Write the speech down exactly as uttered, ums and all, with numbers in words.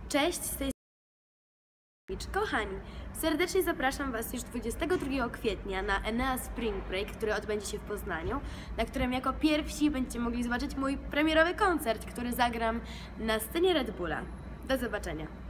Cześć, z tej Kochani, serdecznie zapraszam Was już dwudziestego drugiego kwietnia na Enea Spring Break, który odbędzie się w Poznaniu, na którym jako pierwsi będziecie mogli zobaczyć mój premierowy koncert, który zagram na scenie Red Bulla. Do zobaczenia!